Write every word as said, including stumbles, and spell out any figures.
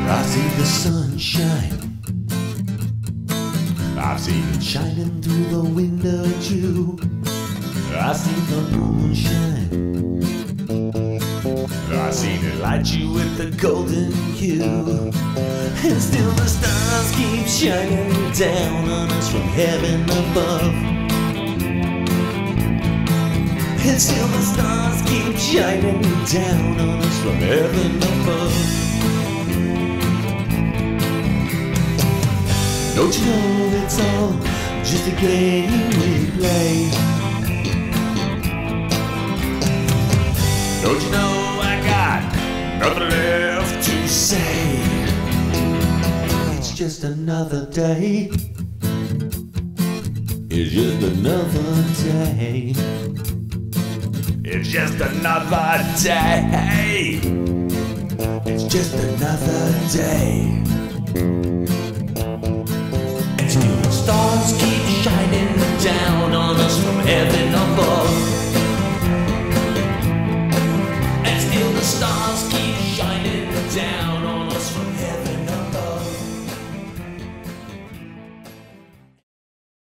I see the sunshine, I've seen it shining through the window too. I see the moonshine, I seen it light you with the golden hue. And still the stars keep shining down on us from heaven above. And still the stars keep shining down on us from heaven above. Don't you know it's all just a game we play? Don't you know I got nothing left to say? It's just another day. It's just another day. It's just another day. It's just another day. And still the stars keep shining down on us from heaven above. And still the stars keep shining down.